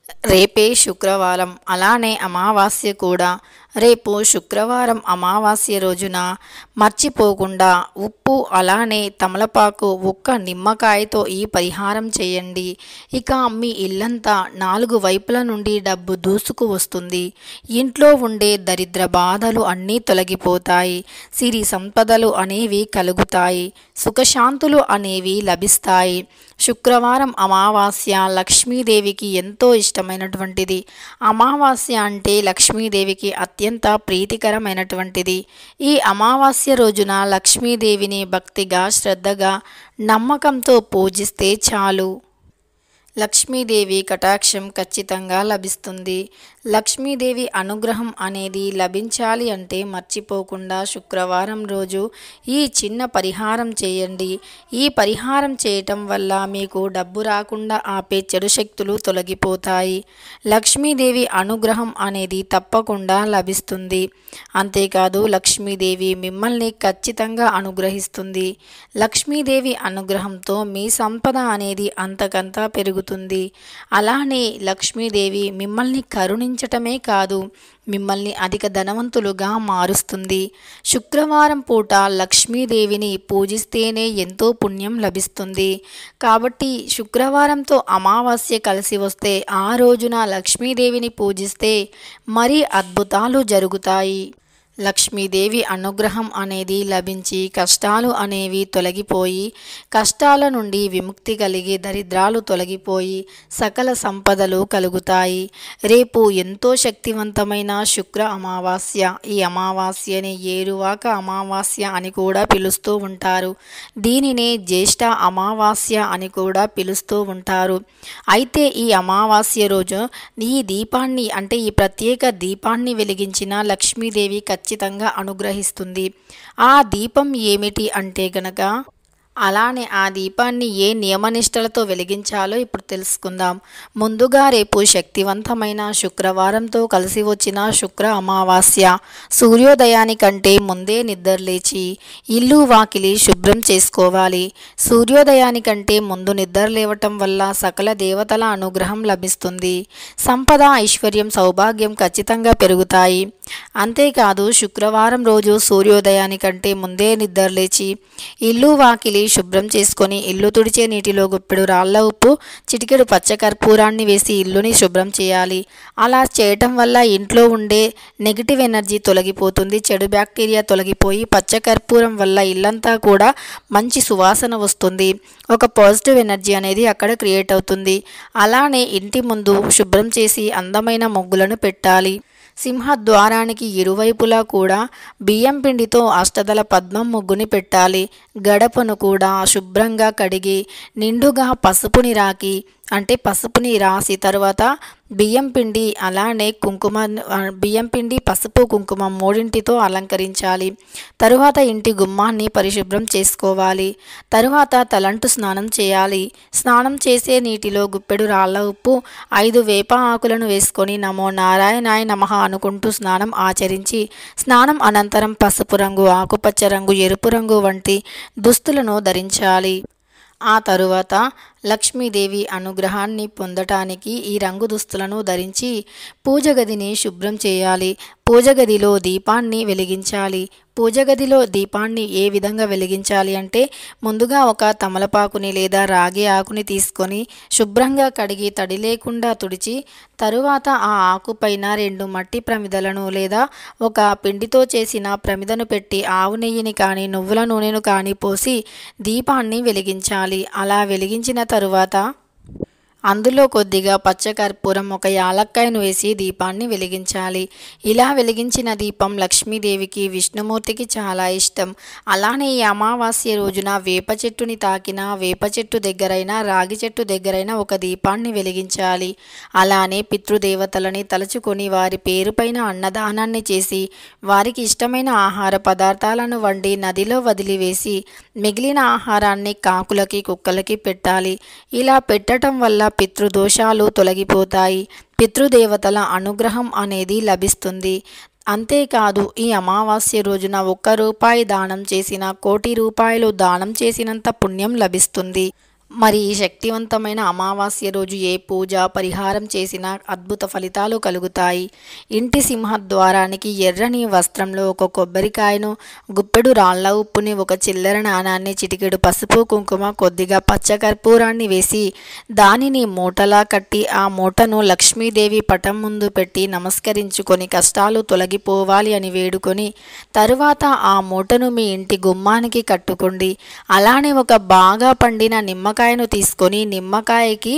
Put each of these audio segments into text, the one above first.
రేపే శుక్రవారం, అలానే అమావాస్య కూడా. రేపు శుక్రవారం అమావాస్య రోజున మర్చిపోకుండా ఉప్పు అలానే తమలపాకు ఒక్క నిమ్మకాయతో ఈ పరిహారం చేయండి. ఇక మీ ఇల్లంతా నాలుగు వైపుల నుండి డబ్బు దూసుకు వస్తుంది. ఇంట్లో ఉండే దరిద్ర బాధలు అన్నీ తొలగిపోతాయి. సిరి సంపదలు అనేవి కలుగుతాయి. సుఖశాంతులు అనేవి లభిస్తాయి. శుక్రవారం అమావాస్య లక్ష్మీదేవికి ఎంతో ఇష్టమైనటువంటిది. అమావాస్య అంటే లక్ష్మీదేవికి అత్యంత ప్రీతికరమైనటువంటిది. ఈ అమావాస్య రోజున లక్ష్మీదేవిని భక్తిగా, శ్రద్ధగా, నమ్మకంతో పూజిస్తే చాలు. లక్ష్మీదేవి కటాక్షం ఖచ్చితంగా లభిస్తుంది. లక్ష్మీదేవి అనుగ్రహం అనేది లభించాలి అంటే మర్చిపోకుండా శుక్రవారం రోజు ఈ చిన్న పరిహారం చేయండి. ఈ పరిహారం చేయటం వల్ల మీకు డబ్బు రాకుండా ఆపే చెడు శక్తులు తొలగిపోతాయి. లక్ష్మీదేవి అనుగ్రహం అనేది తప్పకుండా లభిస్తుంది. అంతేకాదు లక్ష్మీదేవి మిమ్మల్ని ఖచ్చితంగా అనుగ్రహిస్తుంది. లక్ష్మీదేవి అనుగ్రహంతో మీ సంపద అనేది అంతకంతా పెరుగుతుంది. అలానే లక్ష్మీదేవి మిమ్మల్ని కరుణించటమే కాదు, మిమ్మల్ని అధిక ధనవంతులుగా మారుస్తుంది. శుక్రవారం పూట లక్ష్మీదేవిని పూజిస్తేనే ఎంతో పుణ్యం లభిస్తుంది. కాబట్టి శుక్రవారంతో అమావాస్య కలిసి వస్తే ఆ రోజున లక్ష్మీదేవిని పూజిస్తే మరీ అద్భుతాలు జరుగుతాయి. లక్ష్మీదేవి అనుగ్రహం అనేది లభించి కష్టాలు అనేవి తొలగిపోయి, కష్టాల నుండి విముక్తి కలిగి దరిద్రాలు తొలగిపోయి సకల సంపదలు కలుగుతాయి. రేపు ఎంతో శక్తివంతమైన శుక్ర అమావాస్య. ఈ అమావాస్యని ఏరువాక అమావాస్య అని కూడా పిలుస్తూ ఉంటారు. దీనినే జ్యేష్ఠ అమావాస్య అని కూడా పిలుస్తూ ఉంటారు. అయితే ఈ అమావాస్య రోజు ఈ దీపాన్ని అంటే ఈ ప్రత్యేక దీపాన్ని వెలిగించిన లక్ష్మీదేవి ఖచ్చితంగా అనుగ్రహిస్తుంది. ఆ దీపం ఏమిటి అంటే గనక, అలానే ఆ దీపాన్ని ఏ నియమనిష్టలతో వెలిగించాలో ఇప్పుడు తెలుసుకుందాం. ముందుగా రేపు శక్తివంతమైన శుక్రవారంతో కలిసి వచ్చిన శుక్ర అమావాస్య. సూర్యోదయానికంటే ముందే నిద్రలేచి ఇల్లు వాకిలి శుభ్రం చేసుకోవాలి. సూర్యోదయానికంటే ముందు నిద్ర లేవటం వల్ల సకల దేవతల అనుగ్రహం లభిస్తుంది. సంపద, ఐశ్వర్యం, సౌభాగ్యం ఖచ్చితంగా పెరుగుతాయి. అంతేకాదు శుక్రవారం రోజు సూర్యోదయానికంటే ముందే నిద్రలేచి ఇల్లు వాకిలి శుభ్రం చేసుకొని ఇల్లు తుడిచే నీటిలో గుప్పెడు రాళ్ళ ఉప్పు, చిటికెడు పచ్చకర్పూరాన్ని వేసి ఇల్లుని శుభ్రం చేయాలి. అలా చేయటం వల్ల ఇంట్లో ఉండే నెగిటివ్ ఎనర్జీ తొలగిపోతుంది. చెడు బ్యాక్టీరియా తొలగిపోయి పచ్చకర్పూరం వల్ల ఇల్లంతా కూడా మంచి సువాసన వస్తుంది. ఒక పాజిటివ్ ఎనర్జీ అనేది అక్కడ క్రియేట్ అవుతుంది. అలానే ఇంటి ముందు శుభ్రం చేసి అందమైన ముగ్గులను పెట్టాలి. సింహద్వారానికి ఇరువైపులా కూడా బియ్యం పిండితో అష్టదళ పద్మం ముగ్గుని పెట్టాలి. గడపను కూడా శుభ్రంగా కడిగి నిండుగా పసుపుని రాసి తర్వాత బియ్యం పిండి అలానే కుంకుమ, బియ్యం పిండి, పసుపు, కుంకుమ మూడింటితో అలంకరించాలి. తరువాత ఇంటి గుమ్మాన్ని పరిశుభ్రం చేసుకోవాలి. తరువాత తలంటు స్నానం చేయాలి. స్నానం చేసే నీటిలో గుప్పెడు రాళ్ళ ఉప్పు, 5 వేప ఆకులను వేసుకొని నమో నారాయణాయ నమః అనుకుంటూ స్నానం ఆచరించి, స్నానం అనంతరం పసుపు రంగు, ఆకుపచ్చ రంగు, ఎరుపు రంగు వంటి దుస్తులను ధరించాలి. ఆ తరువాత లక్ష్మీదేవి అనుగ్రహాన్ని పొందటానికి ఈ రంగు దుస్తులను ధరించి పూజ గదిని శుభ్రం చేయాలి. పూజ గదిలో దీపాన్ని వెలిగించాలి. పూజ గదిలో దీపాన్ని ఏ విధంగా వెలిగించాలి అంటే, ముందుగా ఒక తమలపాకుని లేదా రాగి ఆకుని తీసుకొని శుభ్రంగా కడిగి తడి లేకుండా తుడిచి, తరువాత ఆ ఆకుపైన 2 మట్టి ప్రమిదలను లేదా ఒక పిండితో చేసిన ప్రమిదను పెట్టి ఆవు నెయ్యిని కానీ నువ్వుల నూనెను కానీ పోసి దీపాన్ని వెలిగించాలి. అలా వెలిగించిన తరువాత అందులో కొద్దిగా పచ్చకర్పూరం, ఒక యాలక్కాయను వేసి దీపాన్ని వెలిగించాలి. ఇలా వెలిగించిన దీపం లక్ష్మీదేవికి, విష్ణుమూర్తికి చాలా ఇష్టం. అలానే ఈ అమావాస్య రోజున వేప చెట్టుని తాకిన, వేప చెట్టు దగ్గరైనా, రాగి చెట్టు దగ్గరైనా ఒక దీపాన్ని వెలిగించాలి. అలానే పితృదేవతలని తలుచుకొని వారి పేరుపైన అన్నదానాన్ని చేసి వారికి ఇష్టమైన ఆహార పదార్థాలను వండి నదిలో వదిలివేసి మిగిలిన ఆహారాన్ని కాకులకి, కుక్కలకి పెట్టాలి. ఇలా పెట్టడం వల్ల పితృదోషాలు తొలగిపోతాయి. పితృదేవతల అనుగ్రహం అనేది లభిస్తుంది. అంతేకాదు ఈ అమావాస్య రోజున 1 రూపాయి దానం చేసిన 1,00,00,000 దానం చేసినంత పుణ్యం లభిస్తుంది. మరి ఈ శక్తివంతమైన అమావాస్య రోజు ఏ పూజ పరిహారం చేసినా అద్భుత ఫలితాలు కలుగుతాయి. ఇంటి సింహద్వారానికి ఎర్రని వస్త్రంలో ఒక కొబ్బరికాయను, గుప్పెడు రాళ్ల ఉప్పుని, ఒక చిల్లర నాణాన్ని, చిటికెడు పసుపు కుంకుమ, కొద్దిగా పచ్చకర్పూరాన్ని వేసి దానిని మూటలా కట్టి ఆ మూటను లక్ష్మీదేవి పటం ముందు పెట్టి నమస్కరించుకొని కష్టాలు తొలగిపోవాలి అని వేడుకొని తరువాత ఆ మూటను మీ ఇంటి గుమ్మానికి కట్టుకోండి. అలానే ఒక బాగా పండిన నిమ్మకాయను తీసుకొని నిమ్మకాయకి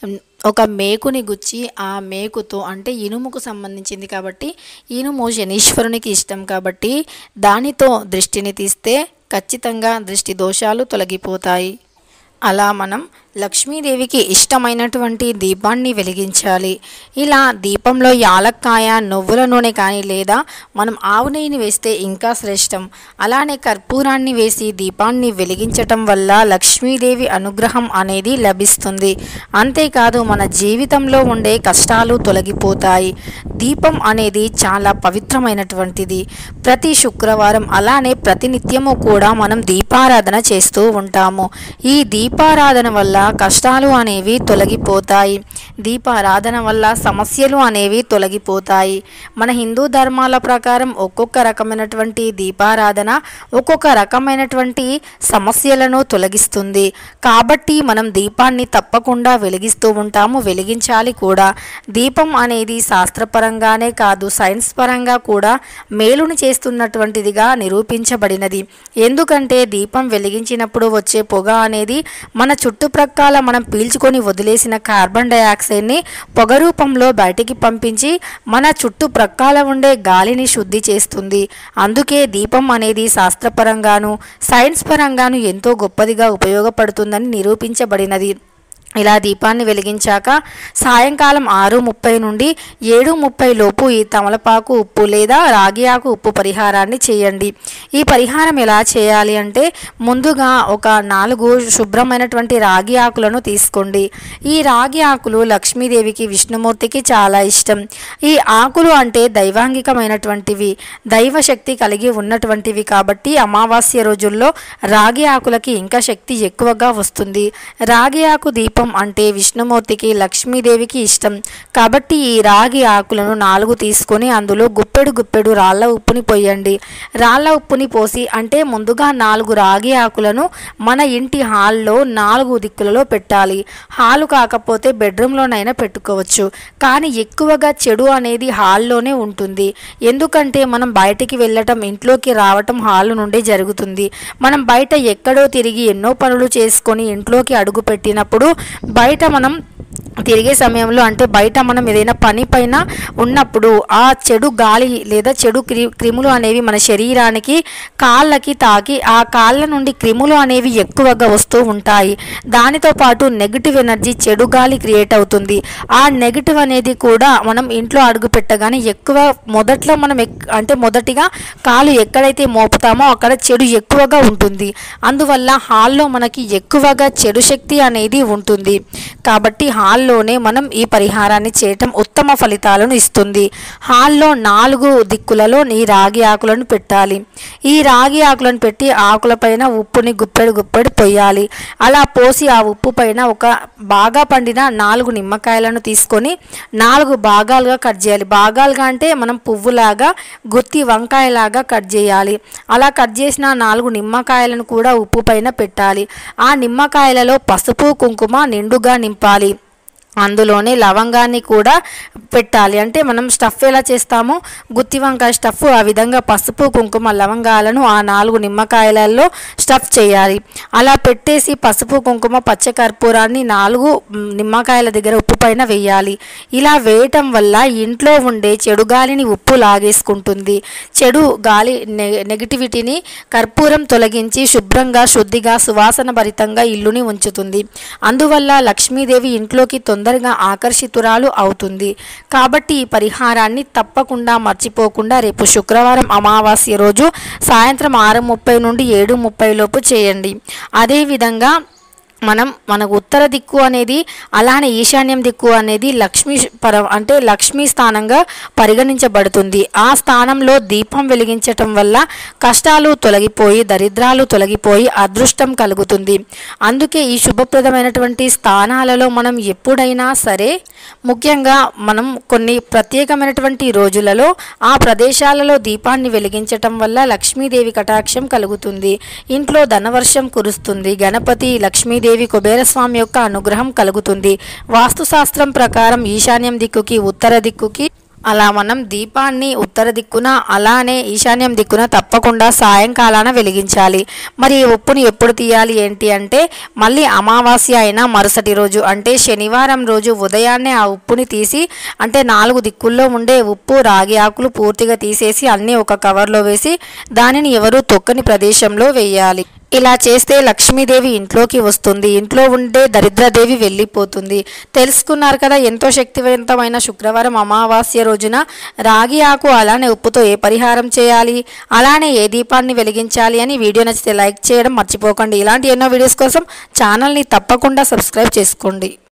ఒక మేకుని గుచ్చి ఆ మేకుతో, అంటే ఇనుముకు సంబంధించింది కాబట్టి ఇనుము శనీశ్వరునికి ఇష్టం కాబట్టి దానితో దృష్టిని తీస్తే ఖచ్చితంగా దృష్టి దోషాలు తొలగిపోతాయి. అలా మనం లక్ష్మీదేవికి ఇష్టమైనటువంటి దీపాన్ని వెలిగించాలి. ఇలా దీపంలో యాలక్కాయ, నువ్వుల నూనె కానీ లేదా మనం ఆవు నెయ్యిని వేస్తే ఇంకా శ్రేష్టం. అలానే కర్పూరాన్ని వేసి దీపాన్ని వెలిగించటం వల్ల లక్ష్మీదేవి అనుగ్రహం అనేది లభిస్తుంది. అంతేకాదు మన జీవితంలో ఉండే కష్టాలు తొలగిపోతాయి. దీపం అనేది చాలా పవిత్రమైనటువంటిది. ప్రతి శుక్రవారం అలానే ప్రతినిత్యము కూడా మనం దీపారాధన చేస్తూ ఉంటాము. ఈ దీపారాధన వల్ల కష్టాలు అనేవి తొలగిపోతాయి. దీపారాధన వల్ల సమస్యలు అనేవి తొలగిపోతాయి. మన హిందూ ధర్మాల ప్రకారం ఒక్కొక్క రకమైనటువంటి దీపారాధన ఒక్కొక్క రకమైనటువంటి సమస్యలను తొలగిస్తుంది. కాబట్టి మనం దీపాన్ని తప్పకుండా వెలిగిస్తూ ఉంటాము, వెలిగించాలి కూడా. దీపం అనేది శాస్త్రపరంగానే కాదు సైన్స్ పరంగా కూడా మేలుని చేస్తున్నటువంటిదిగా నిరూపించబడినది. ఎందుకంటే దీపం వెలిగించినప్పుడు వచ్చే పొగ అనేది మన చుట్టుప్రక్కల మనం పీల్చుకొని వదిలేసిన కార్బన్ డైఆక్సైడ్ని పొగ రూపంలో బయటికి పంపించి మన చుట్టుప్రక్కల ఉండే గాలిని శుద్ధి చేస్తుంది. అందుకే దీపం అనేది శాస్త్రపరంగాను సైన్స్ పరంగాను ఎంతో గొప్పదిగా ఉపయోగపడుతుందని నిరూపించబడినది. ఇలా దీపాన్ని వెలిగించాక సాయంకాలం 6:30 నుండి 7:30 లోపు ఈ తమలపాకు ఉప్పు లేదా రాగి ఆకు ఉప్పు పరిహారాన్ని చేయండి. ఈ పరిహారం ఎలా చేయాలి అంటే ముందుగా ఒక 4 శుభ్రమైనటువంటి రాగి ఆకులను తీసుకోండి. ఈ రాగి ఆకులు లక్ష్మీదేవికి, విష్ణుమూర్తికి చాలా ఇష్టం. ఈ ఆకులు అంటే దైవాంగికమైనటువంటివి, దైవశక్తి కలిగి ఉన్నటువంటివి కాబట్టి అమావాస్య రోజుల్లో రాగి ఆకులకి ఇంకా శక్తి ఎక్కువగా వస్తుంది. రాగి ఆకు దీపం అంటే విష్ణుమూర్తికి, లక్ష్మీదేవికి ఇష్టం కాబట్టి ఈ రాగి ఆకులను 4 తీసుకొని అందులో గుప్పెడు రాళ్ల ఉప్పుని పోయండి. రాళ్ల ఉప్పుని పోసి అంటే ముందుగా 4 రాగి ఆకులను మన ఇంటి హాల్లో 4 దిక్కులలో పెట్టాలి. హాలు కాకపోతే బెడ్రూమ్లోనైనా పెట్టుకోవచ్చు. కానీ ఎక్కువగా చెడు అనేది హాల్లోనే ఉంటుంది. ఎందుకంటే మనం బయటికి వెళ్ళటం, ఇంట్లోకి రావటం హాల్ నుండి జరుగుతుంది. మనం బయట ఎక్కడో తిరిగి ఎన్నో పనులు చేసుకొని ఇంట్లోకి అడుగు పెట్టినప్పుడు బయట మనం తిరిగే సమయంలో అంటే బయట మనం ఏదైనా పని పైన ఉన్నప్పుడు ఆ చెడు గాలి లేదా చెడు క్రిములు అనేవి మన శరీరానికి, కాళ్ళకి తాకి ఆ కాళ్ళ నుండి క్రిములు అనేవి ఎక్కువగా వస్తూ ఉంటాయి. దానితో పాటు నెగిటివ్ ఎనర్జీ, చెడు గాలి క్రియేట్ అవుతుంది. ఆ నెగిటివ్ అనేది కూడా మనం ఇంట్లో అడుగు పెట్టగానే ఎక్కువ మొదట్లో మనం మొదటిగా కాలు ఎక్కడైతే మోపుతామో అక్కడ చెడు ఎక్కువగా ఉంటుంది. అందువల్ల హాల్లో మనకి ఎక్కువగా చెడు శక్తి అనేది ఉంటుంది. కాబట్టి హాల్లోనే మనం ఈ పరిహారాన్ని చేయటం ఉత్తమ ఫలితాలను ఇస్తుంది. హాల్లో 4 దిక్కులలో ఈ రాగి ఆకులను పెట్టాలి. ఈ రాగి ఆకులను పెట్టి ఆకులపైన ఉప్పుని గుప్పెడు పోయాలి. అలా పోసి ఆ ఉప్పు పైన ఒక బాగా పండిన 4 నిమ్మకాయలను తీసుకొని 4 భాగాలుగా కట్ చేయాలి. భాగాలుగా అంటే మనం పువ్వులాగా, గుత్తి వంకాయలాగా కట్ చేయాలి. అలా కట్ చేసిన 4 నిమ్మకాయలను కూడా ఉప్పు పైన పెట్టాలి. ఆ నిమ్మకాయలలో పసుపు కుంకుమ నిండుగా నింపాలి. అందులోనే లవంగాన్ని కూడా పెట్టాలి. అంటే మనం స్టఫ్ ఎలా చేస్తామో గుత్తి వంకాయ స్టఫ్ ఆ విధంగా పసుపు కుంకుమ లవంగాలను ఆ 4 నిమ్మకాయలలో స్టఫ్ చేయాలి. అలా పెట్టేసి పసుపు కుంకుమ పచ్చకర్పూరాన్ని 4 నిమ్మకాయల దగ్గర ఉప్పు పైన వేయాలి. ఇలా వేయటం వల్ల ఇంట్లో ఉండే చెడు గాలిని ఉప్పు లాగేసుకుంటుంది. చెడు గాలి నెగిటివిటీని కర్పూరం తొలగించి శుభ్రంగా, శుద్ధిగా, సువాసన భరితంగా ఇల్లుని ఉంచుతుంది. అందువల్ల లక్ష్మీదేవి ఇంట్లోకి తొందరగా ఆకర్షితురాలు అవుతుంది. కాబట్టి ఈ పరిహారాన్ని తప్పకుండా మర్చిపోకుండా రేపు శుక్రవారం అమావాస్య రోజు సాయంత్రం 6:30 నుండి 7:30 లోపు చేయండి. అదేవిధంగా మనకు ఉత్తర దిక్కు అనేది అలానే ఈశాన్యం దిక్కు అనేది లక్ష్మీ స్థానంగా పరిగణించబడుతుంది. ఆ స్థానంలో దీపం వెలిగించటం వల్ల కష్టాలు తొలగిపోయి దరిద్రాలు తొలగిపోయి అదృష్టం కలుగుతుంది. అందుకే ఈ శుభప్రదమైనటువంటి స్థానాలలో మనం ఎప్పుడైనా సరే ముఖ్యంగా మనం కొన్ని ప్రత్యేకమైనటువంటి రోజులలో ఆ ప్రదేశాలలో దీపాన్ని వెలిగించటం వల్ల లక్ష్మీదేవి కటాక్షం కలుగుతుంది. ఇంట్లో ధనవర్షం కురుస్తుంది. గణపతి, లక్ష్మీదేవి, కుబేరస్వామి యొక్క అనుగ్రహం కలుగుతుంది. వాస్తుశాస్త్రం ప్రకారం ఈశాన్యం దిక్కుకి ఉత్తర దిక్కుకి అలా మనం దీపాన్ని ఉత్తర దిక్కున అలానే ఈశాన్యం దిక్కున తప్పకుండా సాయంకాలాన వెలిగించాలి. మరి ఈ ఉప్పుని ఎప్పుడు తీయాలి ఏంటి అంటే మళ్ళీ అమావాస్య అయినా మరుసటి రోజు అంటే శనివారం రోజు ఉదయాన్నే ఆ ఉప్పుని తీసి అంటే 4 దిక్కుల్లో ఉండే ఉప్పు రాగి ఆకులు పూర్తిగా తీసేసి అన్నీ ఒక కవర్లో వేసి దానిని ఎవరు తొక్కని ప్రదేశంలో వేయాలి. ఇలా చేస్తే లక్ష్మీదేవి ఇంట్లోకి వస్తుంది. ఇంట్లో ఉండే దరిద్రదేవి వెళ్ళిపోతుంది. తెలుసుకున్నారు కదా ఎంతో శక్తివంతమైన శుక్రవారం అమావాస్య రోజున రాగి ఆకు అలానే ఉప్పుతో ఏ పరిహారం చేయాలి, అలానే ఏ దీపాన్ని వెలిగించాలి అని. వీడియో నచ్చితే లైక్ చేయడం మర్చిపోకండి. ఇలాంటి ఎన్నో వీడియోస్ కోసం ఛానల్ని తప్పకుండా సబ్స్క్రైబ్ చేసుకోండి.